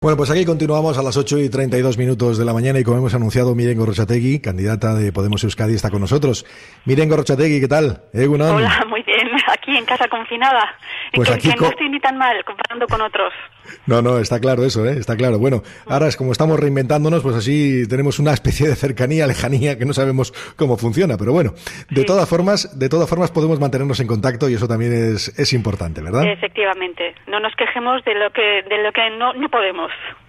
Bueno, pues aquí continuamos a las 8:32 de la mañana y como hemos anunciado, Miren Gorrotxategi, candidata de Podemos Euskadi, está con nosotros. Miren Gorrotxategi, ¿qué tal? Egunon. Hola, muy bien. Aquí en casa confinada. Pues que aquí no estoy ni tan mal comparando con otros. No, está claro eso, está claro. Bueno, ahora es como estamos reinventándonos, pues así tenemos una especie de cercanía, lejanía, que no sabemos cómo funciona, pero bueno, de todas formas podemos mantenernos en contacto y eso también es importante, ¿verdad? Efectivamente. No nos quejemos de lo que no podemos.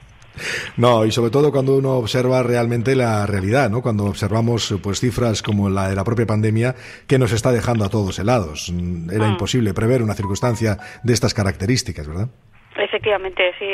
No, y sobre todo cuando uno observa realmente la realidad, ¿no? Cuando observamos pues cifras como la de la propia pandemia que nos está dejando a todos helados. Era imposible prever una circunstancia de estas características, ¿verdad? Efectivamente, sí.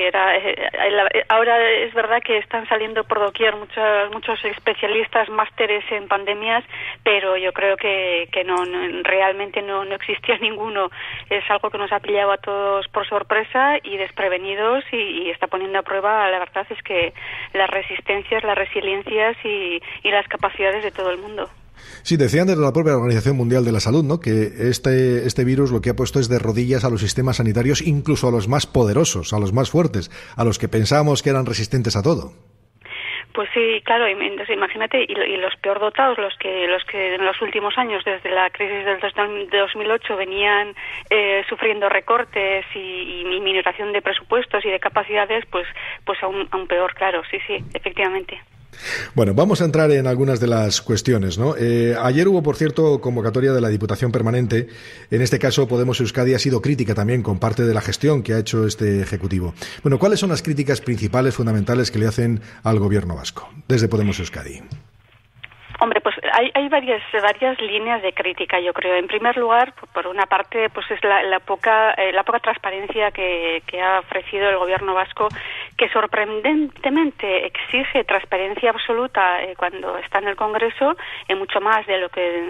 Ahora es verdad que están saliendo por doquier muchos especialistas, másteres en pandemias, pero yo creo que realmente no existía ninguno. Es algo que nos ha pillado a todos por sorpresa y desprevenidos y está poniendo a prueba, la verdad es que las resistencias, las resiliencias y las capacidades de todo el mundo. Sí, decían desde la propia Organización Mundial de la Salud, ¿no?, que este virus lo que ha puesto es de rodillas a los sistemas sanitarios, incluso a los más poderosos, a los más fuertes, a los que pensábamos que eran resistentes a todo. Pues sí, claro, entonces imagínate, y los peor dotados, los que en los últimos años, desde la crisis del 2008, venían sufriendo recortes y minoración de presupuestos y de capacidades, pues aún peor, claro, sí, efectivamente. Bueno, vamos a entrar en algunas de las cuestiones, ¿no? Ayer hubo, por cierto, convocatoria de la Diputación Permanente. En este caso, Podemos Euskadi ha sido crítica también con parte de la gestión que ha hecho este Ejecutivo. Bueno, ¿cuáles son las críticas principales, fundamentales que le hacen al Gobierno vasco desde Podemos Euskadi? Hombre, pues hay varias líneas de crítica, yo creo. En primer lugar, por una parte, pues es la poca transparencia que ha ofrecido el Gobierno vasco, que sorprendentemente exige transparencia absoluta cuando está en el Congreso, mucho más de lo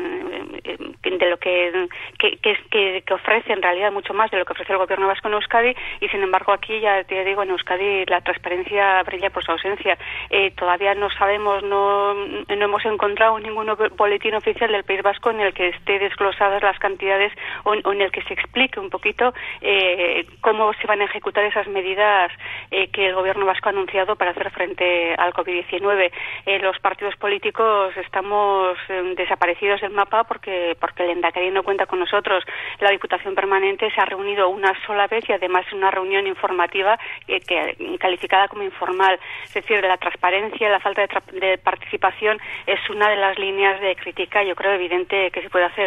que ofrece, en realidad mucho más de lo que ofrece el Gobierno vasco en Euskadi, y sin embargo aquí, ya te digo, en Euskadi la transparencia brilla por su ausencia. Todavía no sabemos, no hemos encontrado ningún boletín oficial del País Vasco en el que esté desglosadas las cantidades o en el que se explique un poquito cómo se van a ejecutar esas medidas que el Gobierno vasco ha anunciado para hacer frente al COVID-19. Los partidos políticos estamos desaparecidos del mapa porque el Endacari no cuenta con nosotros. La Diputación Permanente se ha reunido una sola vez y además una reunión informativa calificada como informal. Es decir, la transparencia, la falta de participación es una de las líneas de crítica, yo creo, evidente que se puede hacer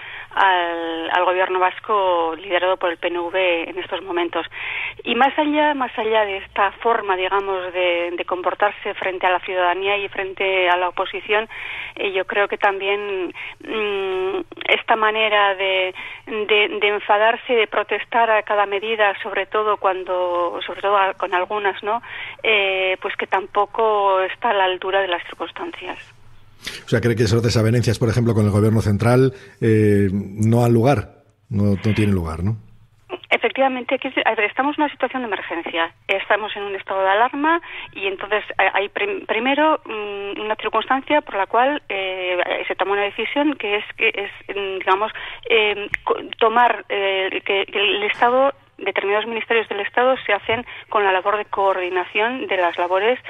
al Gobierno vasco liderado por el PNV en estos momentos. Y más allá de esta forma, digamos, de comportarse frente a la ciudadanía y frente a la oposición, yo creo que también esta manera de enfadarse, de protestar a cada medida, sobre todo con algunas, ¿no? Pues que tampoco está a la altura de las circunstancias. O sea, ¿cree que esas desavenencias, por ejemplo, con el Gobierno central no han lugar? No tienen lugar, ¿no? Efectivamente, estamos en una situación de emergencia. Estamos en un estado de alarma y entonces hay primero una circunstancia por la cual se toma una decisión que es digamos, tomar que el Estado, determinados ministerios del Estado se hacen con la labor de coordinación de las labores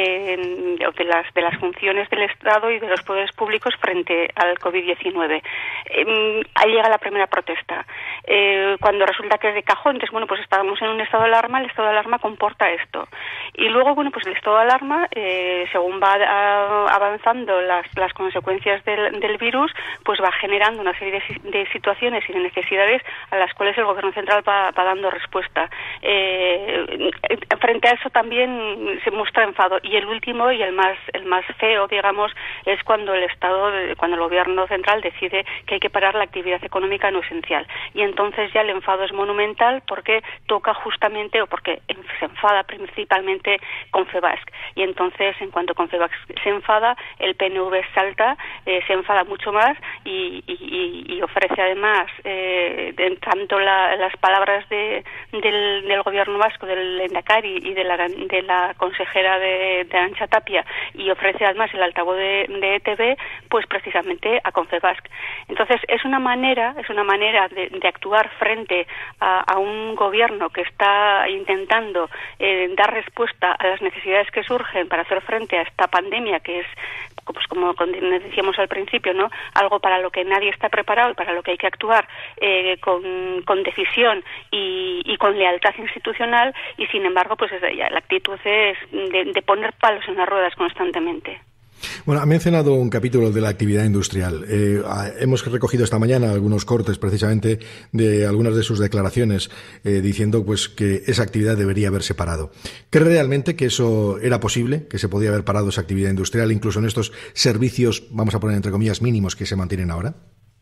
de las funciones del Estado y de los poderes públicos frente al COVID-19. Ahí llega la primera protesta. Cuando resulta que es de cajón, entonces, bueno, pues estábamos en un estado de alarma, el estado de alarma comporta esto. Y luego, bueno, pues el estado de alarma, según va avanzando las consecuencias del virus, pues va generando una serie de situaciones y de necesidades a las cuales el Gobierno central va dando respuesta. Frente a eso también se muestra enfado, y el último y el más feo, digamos, es cuando el Gobierno central decide que hay que parar la actividad económica no esencial, y entonces ya el enfado es monumental porque toca justamente, o porque se enfada principalmente Confebask, y entonces en cuanto Confebask se enfada, el PNV salta, se enfada mucho más y ofrece además tanto las palabras del Gobierno vasco, del Endacari y de la consejera de Arantxa Tapia, y ofrece además el altavoz de ETV, pues precisamente a Confebask. Entonces es una manera de actuar frente a un gobierno que está intentando dar respuesta respuesta a las necesidades que surgen para hacer frente a esta pandemia, que es, pues como decíamos al principio, ¿no?, algo para lo que nadie está preparado y para lo que hay que actuar con decisión y con lealtad institucional, y sin embargo pues la actitud es de poner palos en las ruedas constantemente. Bueno, ha mencionado un capítulo de la actividad industrial. Hemos recogido esta mañana algunos cortes precisamente de algunas de sus declaraciones diciendo pues que esa actividad debería haberse parado. ¿Cree realmente que eso era posible, que se podía haber parado esa actividad industrial incluso en estos servicios, vamos a poner entre comillas, mínimos que se mantienen ahora?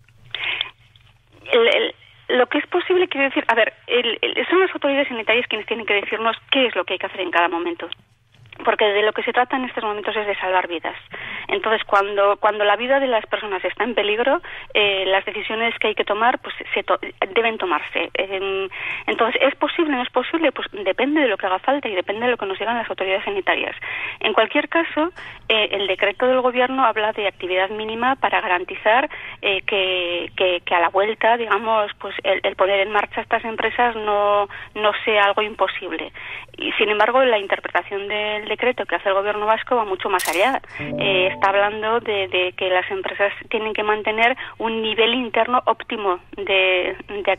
Lo que es posible, quiero decir, a ver, son las autoridades sanitarias quienes tienen que decirnos qué es lo que hay que hacer en cada momento. Porque de lo que se trata en estos momentos es de salvar vidas. Entonces, cuando la vida de las personas está en peligro, las decisiones que hay que tomar pues deben tomarse. Entonces, ¿es posible o no es posible? Pues depende de lo que haga falta y depende de lo que nos digan las autoridades sanitarias. En cualquier caso, el decreto del Gobierno habla de actividad mínima para garantizar que a la vuelta, digamos, pues el poner en marcha estas empresas no sea algo imposible. Y sin embargo, la interpretación del decreto que hace el Gobierno vasco va mucho más allá. Está hablando de que las empresas tienen que mantener un nivel interno óptimo de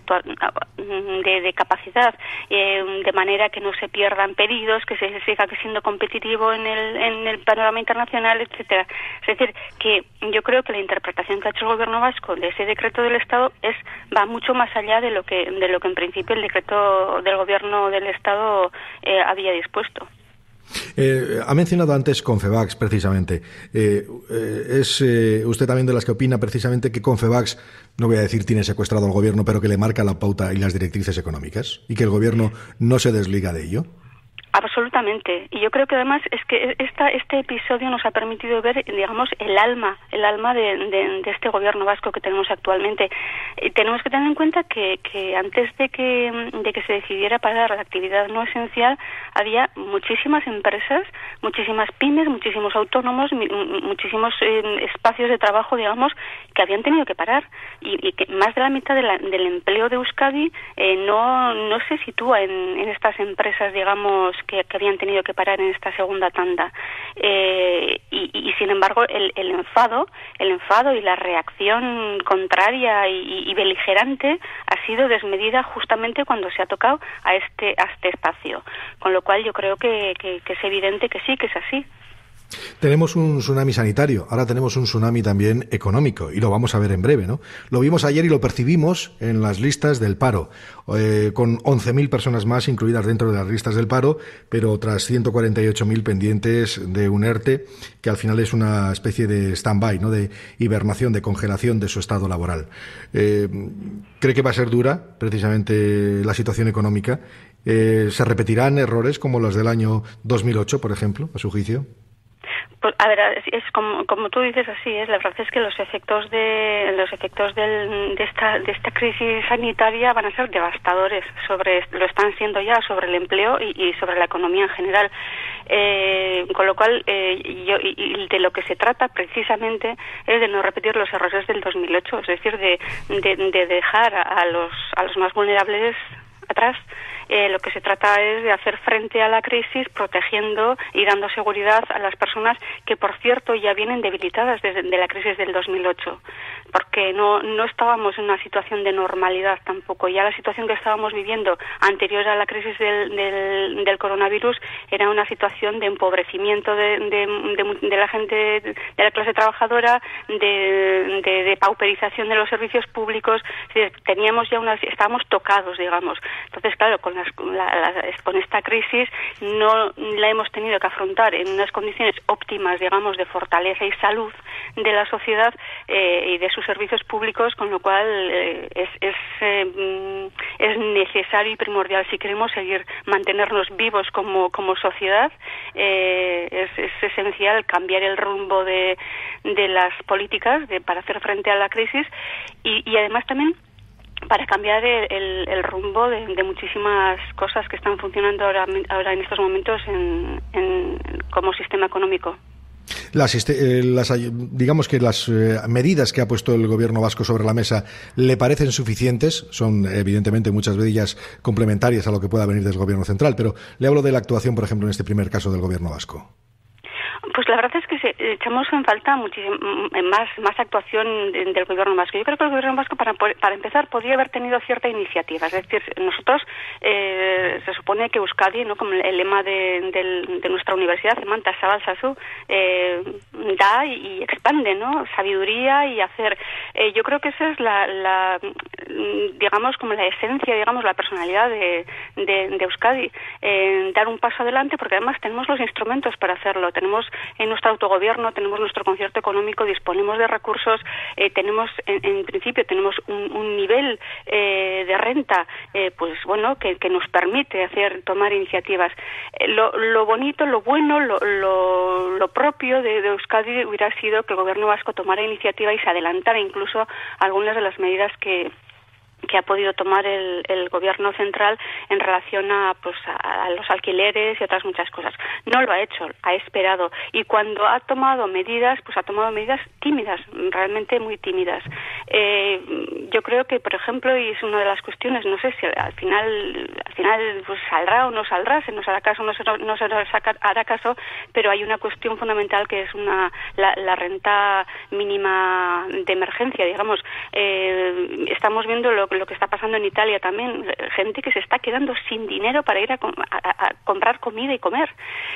capacidad, de manera que no se pierdan pedidos, que se siga siendo competitivo en el panorama internacional, etcétera. Es decir, que yo creo que la interpretación que ha hecho el Gobierno vasco de ese decreto del Estado va mucho más allá de lo que en principio el decreto del Gobierno del Estado había dispuesto. Ha mencionado antes Confebacs, precisamente. ¿Es usted también de las que opina precisamente que Confebacs, no voy a decir tiene secuestrado al Gobierno, pero que le marca la pauta y las directrices económicas y que el Gobierno no se desliga de ello? Absolutamente. Y yo creo que además es que este episodio nos ha permitido ver, digamos, el alma de este Gobierno vasco que tenemos actualmente. Tenemos que tener en cuenta que antes de que se decidiera parar la actividad no esencial, había muchísimas empresas, muchísimas pymes, muchísimos autónomos, muchísimos espacios de trabajo, digamos, que habían tenido que parar. Y que más de la mitad del empleo de Euskadi no se sitúa en estas empresas, digamos, que habían tenido que parar en esta segunda tanda. Y sin embargo, el enfado y la reacción contraria y beligerante ha sido desmedida justamente cuando se ha tocado a este espacio. Con lo cual yo creo que es evidente que sí, que es así. Tenemos un tsunami sanitario, ahora tenemos un tsunami también económico y lo vamos a ver en breve, ¿no? Lo vimos ayer y lo percibimos en las listas del paro, con 11.000 personas más incluidas dentro de las listas del paro, pero otras 148.000 pendientes de un ERTE, que al final es una especie de stand-by, ¿no?, de hibernación, de congelación de su estado laboral. ¿Cree que va a ser dura precisamente la situación económica? ¿Se repetirán errores como los del año 2008, por ejemplo, a su juicio? Pues, a ver, es como tú dices, así es. La verdad es que los efectos de esta crisis sanitaria van a ser devastadores lo están siendo ya sobre el empleo y sobre la economía en general. Con lo cual, de lo que se trata precisamente es de no repetir los errores del 2008, es decir, de dejar a los más vulnerables atrás. Lo que se trata es de hacer frente a la crisis protegiendo y dando seguridad a las personas que, por cierto, ya vienen debilitadas desde la crisis del 2008, porque no estábamos en una situación de normalidad tampoco. Ya la situación que estábamos viviendo anterior a la crisis del coronavirus era una situación de empobrecimiento de la gente, de la clase trabajadora, de pauperización de los servicios públicos. Estábamos tocados, digamos. Entonces, claro, con esta crisis no la hemos tenido que afrontar en unas condiciones óptimas, digamos, de fortaleza y salud de la sociedad y de sus servicios públicos, con lo cual es necesario y primordial, si queremos seguir mantenernos vivos como sociedad, es esencial cambiar el rumbo de las políticas para hacer frente a la crisis y además también para cambiar el rumbo de muchísimas cosas que están funcionando ahora en estos momentos como sistema económico. Digamos que las medidas que ha puesto el gobierno vasco sobre la mesa le parecen suficientes, son evidentemente muchas de ellas complementarias a lo que pueda venir del gobierno central, pero le hablo de la actuación, por ejemplo, en este primer caso del gobierno vasco. Pues la verdad es que echamos en falta muchísimo más actuación del gobierno vasco. Yo creo que el gobierno vasco, para empezar, podría haber tenido cierta iniciativa. Es decir, nosotros se supone que Euskadi, ¿no?, como el lema de nuestra universidad, Emanta Zabalzazu, da y expande, ¿no?, sabiduría y hacer. Yo creo que esa es digamos, como la esencia, digamos, la personalidad de Euskadi. Dar un paso adelante, porque además tenemos los instrumentos para hacerlo. Tenemos en nuestro autogobierno, tenemos nuestro concierto económico, disponemos de recursos, tenemos, en principio, tenemos un nivel de renta, pues bueno, que nos permite tomar iniciativas. Lo bonito, lo bueno, lo propio de Euskadi hubiera sido que el gobierno vasco tomara iniciativa y se adelantara incluso algunas de las medidas que ha podido tomar el gobierno central en relación a los alquileres y otras muchas cosas. No lo ha hecho, ha esperado, y cuando ha tomado medidas, pues ha tomado medidas tímidas, realmente muy tímidas. Yo creo que, por ejemplo, y es una de las cuestiones, no sé si al final pues saldrá o no saldrá, se nos hará caso o no se nos hará caso, pero hay una cuestión fundamental que es la renta mínima de emergencia, digamos. Estamos viendo lo que está pasando en Italia también, gente que se está quedando sin dinero para ir a comprar comida y comer.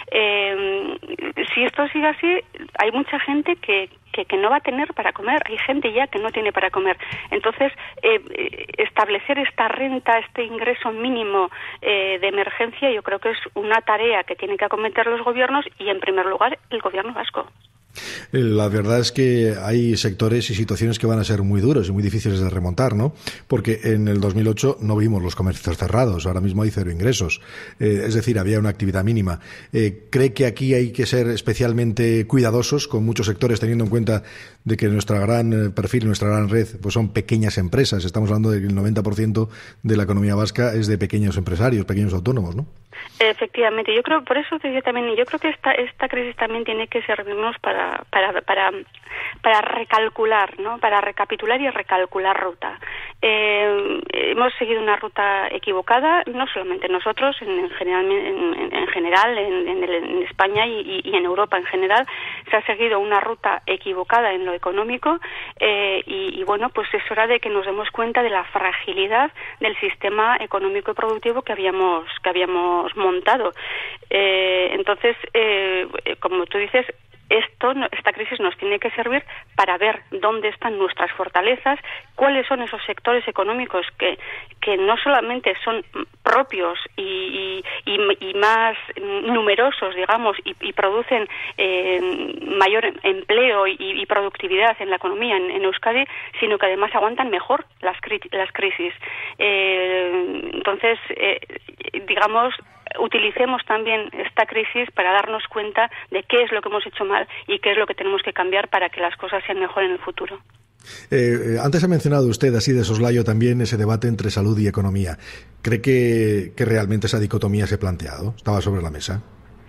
Si esto sigue así, hay mucha gente que no va a tener para comer, hay gente ya que no tiene para comer. Entonces, establecer esta renta, este ingreso mínimo de emergencia, yo creo que es una tarea que tienen que acometer los gobiernos y, en primer lugar, el gobierno vasco. La verdad es que hay sectores y situaciones que van a ser muy duros y muy difíciles de remontar, ¿no? Porque en el 2008 no vimos los comercios cerrados, ahora mismo hay cero ingresos, es decir, había una actividad mínima. ¿Cree que aquí hay que ser especialmente cuidadosos con muchos sectores, teniendo en cuenta de que nuestra gran perfil, nuestra gran red, pues son pequeñas empresas? Estamos hablando de que el 90% de la economía vasca es de pequeños empresarios, pequeños autónomos, ¿no? Efectivamente, yo creo, por eso yo creo que esta crisis también tiene que servirnos para recalcular, ¿no? Para recapitular y recalcular ruta. Hemos seguido una ruta equivocada, no solamente nosotros, en general en España y en Europa en general, se ha seguido una ruta equivocada en lo económico, y bueno, pues es hora de que nos demos cuenta de la fragilidad del sistema económico y productivo que habíamos montado. Entonces, como tú dices, esta crisis nos tiene que servir para ver dónde están nuestras fortalezas, cuáles son esos sectores económicos que no solamente son propios y más numerosos, digamos, y producen mayor empleo y productividad en la economía en Euskadi, sino que además aguantan mejor las crisis. Entonces, digamos, utilicemos también esta crisis para darnos cuenta de qué es lo que hemos hecho mal y qué es lo que tenemos que cambiar para que las cosas sean mejor en el futuro. Antes ha mencionado usted, así de soslayo, también ese debate entre salud y economía. ¿Cree que realmente esa dicotomía se ha planteado? ¿Estaba sobre la mesa?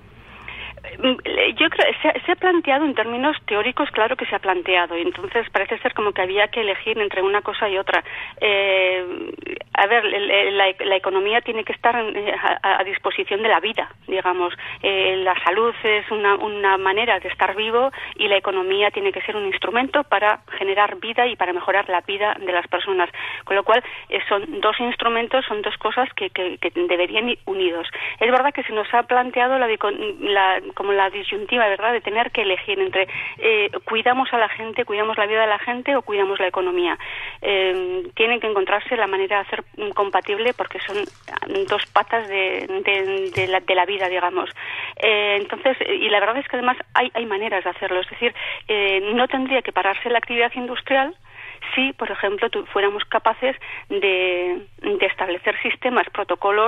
Yo creo que se ha planteado en términos teóricos, claro que se ha planteado, y entonces parece ser como que había que elegir entre una cosa y otra. A ver, la economía tiene que estar a disposición de la vida, digamos. La salud es una manera de estar vivo, y la economía tiene que ser un instrumento para generar vida y para mejorar la vida de las personas. Con lo cual, son dos instrumentos, son dos cosas que deberían ir unidos. Es verdad que se nos ha planteado como la disyuntiva, ¿verdad?, de tener que elegir entre cuidamos a la gente, cuidamos la vida de la gente, o cuidamos la economía. Tienen que encontrarse la manera de hacer compatible, porque son dos patas de la vida, digamos. Entonces, y la verdad es que además hay maneras de hacerlo. Es decir, no tendría que pararse la actividad industrial si, por ejemplo, fuéramos capaces de establecer sistemas, protocolos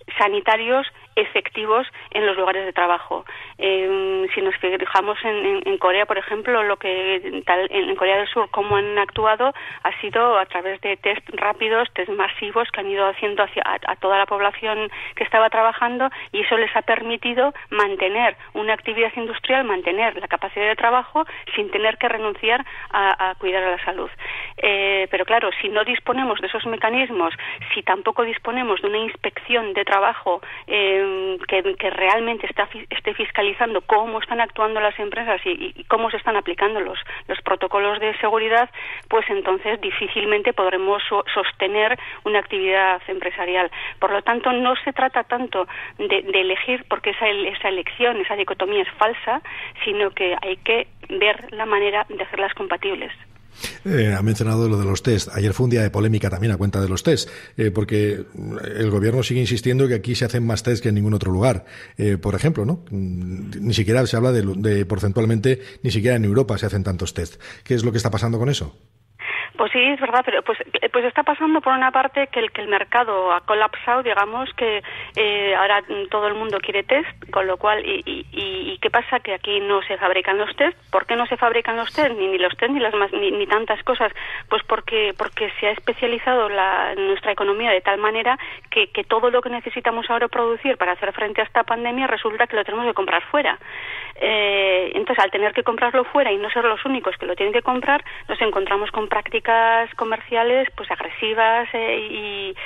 sanitarios efectivos en los lugares de trabajo. Si nos fijamos en Corea, por ejemplo, en Corea del Sur, cómo han actuado ha sido a través de test rápidos, test masivos que han ido haciendo a toda la población que estaba trabajando, y eso les ha permitido mantener una actividad industrial, mantener la capacidad de trabajo sin tener que renunciar a cuidar a la salud. Pero claro, si no disponemos de esos mecanismos, si tampoco disponemos de una inspección de trabajo que realmente esté fiscalizando cómo están actuando las empresas y cómo se están aplicando los protocolos de seguridad, pues entonces difícilmente podremos sostener una actividad empresarial. Por lo tanto, no se trata tanto de elegir, porque esa elección, esa dicotomía es falsa, sino que hay que ver la manera de hacerlas compatibles. Ha mencionado lo de los test. Ayer fue un día de polémica también a cuenta de los test, porque el gobierno sigue insistiendo que aquí se hacen más test que en ningún otro lugar. Por ejemplo, ¿no? Ni siquiera se habla de porcentualmente, ni siquiera en Europa se hacen tantos test. ¿Qué es lo que está pasando con eso? Pues sí, es verdad, pero pues está pasando por una parte que el mercado ha colapsado, digamos, que ahora todo el mundo quiere test, con lo cual, y ¿qué pasa? Que aquí no se fabrican los test. ¿Por qué no se fabrican los test? Ni los test, ni tantas cosas. Pues porque se ha especializado nuestra economía de tal manera que todo lo que necesitamos ahora producir para hacer frente a esta pandemia resulta que lo tenemos que comprar fuera. Entonces, al tener que comprarlo fuera y no ser los únicos que lo tienen que comprar, nos encontramos con prácticas comerciales pues agresivas y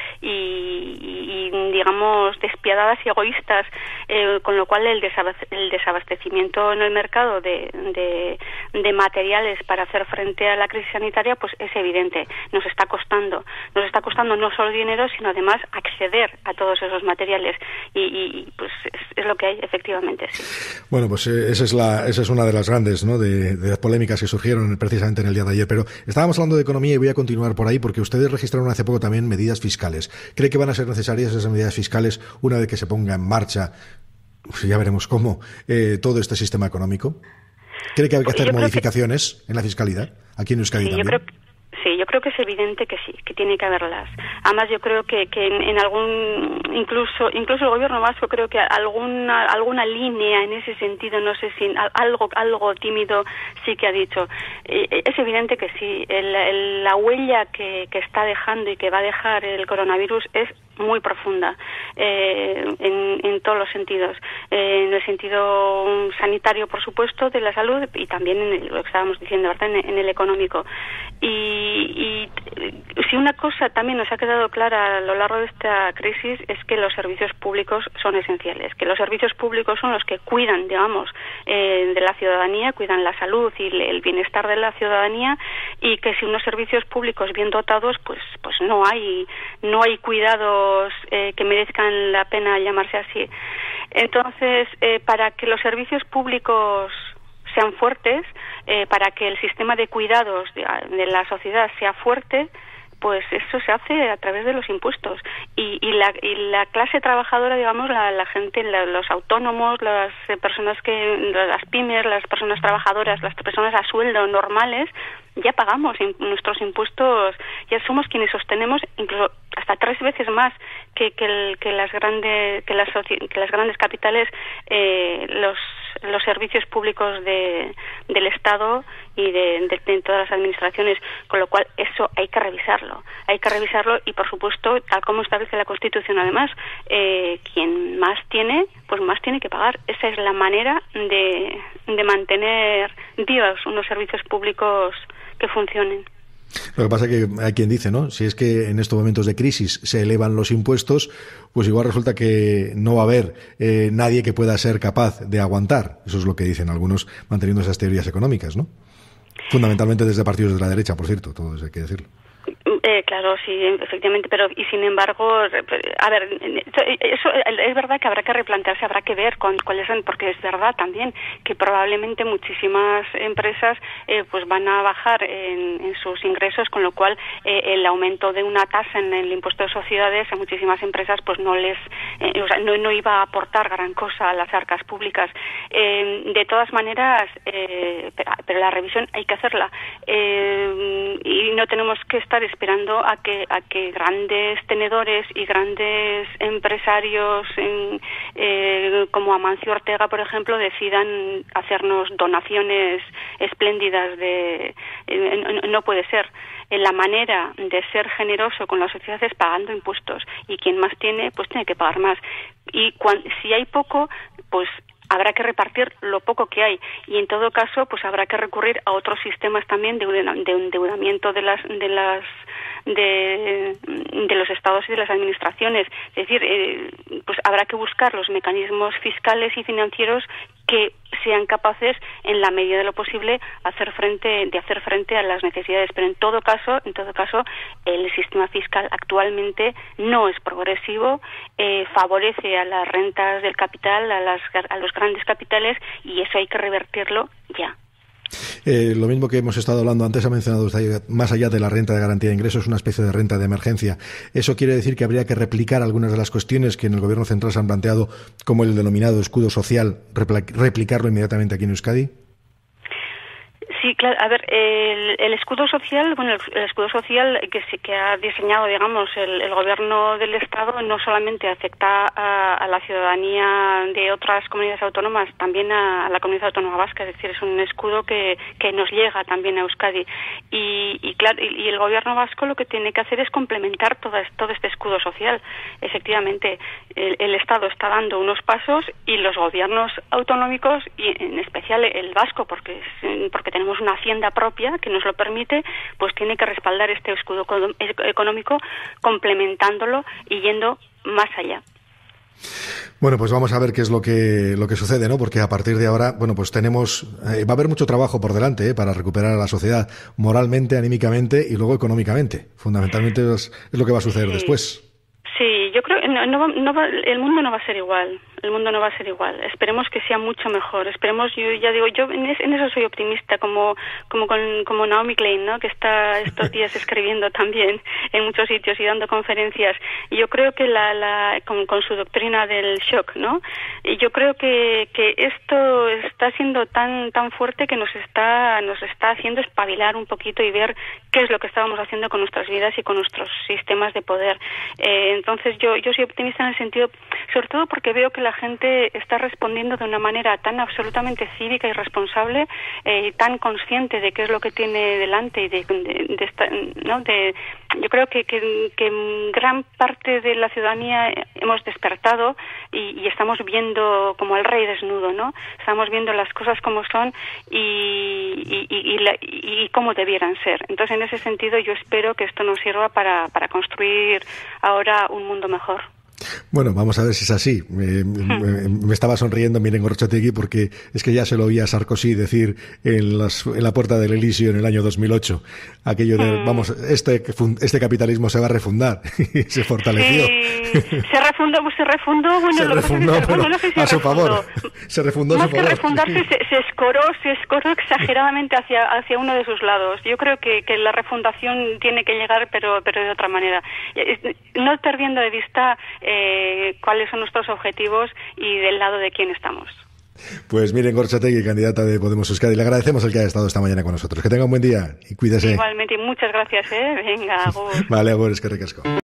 digamos despiadadas y egoístas, con lo cual el desabastecimiento en el mercado de materiales para hacer frente a la crisis sanitaria pues es evidente. Nos está costando no solo dinero, sino además acceder a todos esos materiales y pues es lo que hay, efectivamente, sí. Bueno, pues esa es una de las grandes, ¿no?, de las polémicas que surgieron precisamente en el día de ayer. Pero estábamos hablando de economía y voy a continuar por ahí porque ustedes registraron hace poco también medidas fiscales. ¿Cree que van a ser necesarias esas medidas fiscales una vez que se ponga en marcha, ya veremos cómo, todo este sistema económico? ¿Cree que hay que hacer modificaciones en la fiscalidad aquí en Euskadi también? Yo creo que es evidente que sí, que tiene que haberlas. Además, yo creo que en algún, incluso el gobierno vasco, creo que alguna línea en ese sentido, no sé si algo tímido sí que ha dicho. Es evidente que sí, la huella que está dejando y que va a dejar el coronavirus es muy profunda en todos los sentidos, en el sentido sanitario, por supuesto, de la salud, y también en lo que estábamos diciendo, ¿verdad?, en el económico. Y si una cosa también nos ha quedado clara a lo largo de esta crisis es que los servicios públicos son esenciales, que los servicios públicos son los que cuidan, digamos, de la ciudadanía, cuidan la salud y el bienestar de la ciudadanía, y que si unos servicios públicos bien dotados, pues no hay cuidados que merezcan la pena llamarse así. Entonces, para que los servicios públicos sean fuertes, para que el sistema de cuidados de la sociedad sea fuerte, pues eso se hace a través de los impuestos. Y la clase trabajadora, digamos, la gente, los autónomos, las personas las pymes, las personas trabajadoras, las personas a sueldo normales, ya pagamos nuestros impuestos, ya somos quienes sostenemos incluso hasta 3 veces más que las grandes capitales los servicios públicos del Estado y de todas las administraciones, con lo cual eso hay que revisarlo y, por supuesto, tal como establece la Constitución, además, quien más tiene, pues más tiene que pagar. Esa es la manera de mantener vivos unos servicios públicos que funcionen. Lo que pasa es que hay quien dice, ¿no?, si es que en estos momentos de crisis se elevan los impuestos, pues igual resulta que no va a haber nadie que pueda ser capaz de aguantar. Eso es lo que dicen algunos, manteniendo esas teorías económicas, ¿no? Fundamentalmente desde partidos de la derecha, por cierto, todo eso hay que decirlo. Claro, sí, efectivamente, pero y sin embargo, a ver, eso es verdad que habrá que replantearse, habrá que ver cuáles son, porque es verdad también que probablemente muchísimas empresas pues van a bajar en sus ingresos, con lo cual el aumento de una tasa en el impuesto de sociedades a muchísimas empresas pues no iba a aportar gran cosa a las arcas públicas. De todas maneras, pero la revisión hay que hacerla, y no tenemos que estar esperando esperando a que grandes tenedores y grandes empresarios como Amancio Ortega, por ejemplo, decidan hacernos donaciones espléndidas no puede ser. La manera de ser generoso con la sociedad es pagando impuestos, y quien más tiene, pues tiene que pagar más. Y si hay poco, pues habrá que repartir lo poco que hay, y en todo caso pues habrá que recurrir a otros sistemas también de endeudamiento de los estados y de las administraciones. Es decir, pues habrá que buscar los mecanismos fiscales y financieros que sean capaces, en la medida de lo posible, hacer frente a las necesidades. Pero en todo caso, el sistema fiscal actualmente no es progresivo, favorece a las rentas del capital, a los grandes capitales, y eso hay que revertirlo ya. Lo mismo que hemos estado hablando antes, ha mencionado usted, más allá de la renta de garantía de ingresos, una especie de renta de emergencia. ¿Eso quiere decir que habría que replicar algunas de las cuestiones que en el Gobierno central se han planteado, como el denominado escudo social, replicarlo inmediatamente aquí en Euskadi? Sí, claro. A ver, el escudo social, el escudo social que ha diseñado, digamos, el gobierno del Estado, no solamente afecta a la ciudadanía de otras comunidades autónomas, también a la comunidad autónoma vasca. Es decir, es un escudo que nos llega también a Euskadi. Y el gobierno vasco lo que tiene que hacer es complementar todo este escudo social. Efectivamente, el Estado está dando unos pasos, y los gobiernos autonómicos, y en especial el vasco, porque tenemos una hacienda propia que nos lo permite, pues tiene que respaldar este escudo económico, complementándolo y yendo más allá. Bueno, pues vamos a ver qué es lo que sucede, ¿no? Porque a partir de ahora, bueno, pues va a haber mucho trabajo por delante, para recuperar a la sociedad moralmente, anímicamente y luego económicamente. Fundamentalmente es lo que va a suceder después. Sí, yo creo que el mundo no va a ser igual. El mundo no va a ser igual. Esperemos que sea mucho mejor. Esperemos, yo en eso soy optimista, como Naomi Klein, ¿no? Que está estos días escribiendo también en muchos sitios y dando conferencias. Y yo creo que con su doctrina del shock, ¿no? Y yo creo que esto está siendo tan fuerte que nos está haciendo espabilar un poquito y ver qué es lo que estábamos haciendo con nuestras vidas y con nuestros sistemas de poder. Entonces yo soy optimista en el sentido, sobre todo porque veo que la gente está respondiendo de una manera tan absolutamente cívica y responsable, tan consciente de qué es lo que tiene delante, y yo creo que gran parte de la ciudadanía hemos despertado y estamos viendo como al rey desnudo, ¿no? Estamos viendo las cosas como son y cómo debieran ser. Entonces, en ese sentido, yo espero que esto nos sirva para construir ahora un mundo mejor. Bueno, vamos a ver si es así. Me estaba sonriendo Miren Gorrotxategi, porque es que ya se lo oía a Sarkozy decir en la puerta del Elíseo en el año 2008, aquello de, vamos, este capitalismo se va a refundar, y se fortaleció. Sí, se refundó, bueno, no sé si a su favor. Se refundó a su favor. Más que refundarse, se escoró exageradamente hacia uno de sus lados. Yo creo que la refundación tiene que llegar, pero de otra manera. No perdiendo de vista cuáles son nuestros objetivos y del lado de quién estamos. Pues Miren Gorrotxategi, candidata de Podemos Euskadi, le agradecemos el que haya estado esta mañana con nosotros. Que tenga un buen día y cuídese. Igualmente, y muchas gracias. Venga, agur. Vale, agur, eskerrik asko.